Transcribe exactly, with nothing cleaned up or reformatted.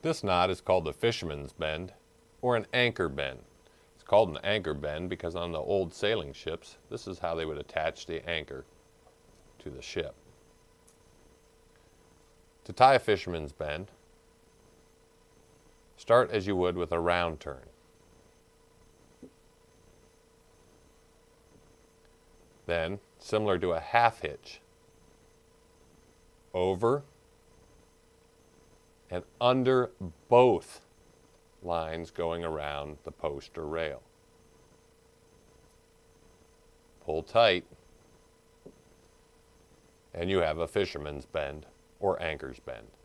This knot is called the fisherman's bend or an anchor bend. It's called an anchor bend because on the old sailing ships, this is how they would attach the anchor to the ship. To tie a fisherman's bend, start as you would with a round turn. Then, similar to a half hitch, over and under both lines going around the post or rail. Pull tight, and you have a fisherman's bend or anchor's bend.